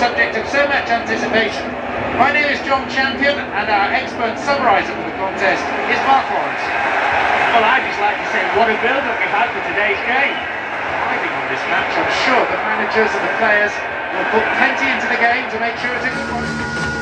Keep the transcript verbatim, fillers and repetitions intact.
subject of so much anticipation. My name is John Champion, and our expert summariser for the contest is Mark Lawrence. Well, I'd just like to say what a build-up we've had for today's game. Riding on this match, I'm sure the managers and the players will put plenty into the game to make sure it's a good one.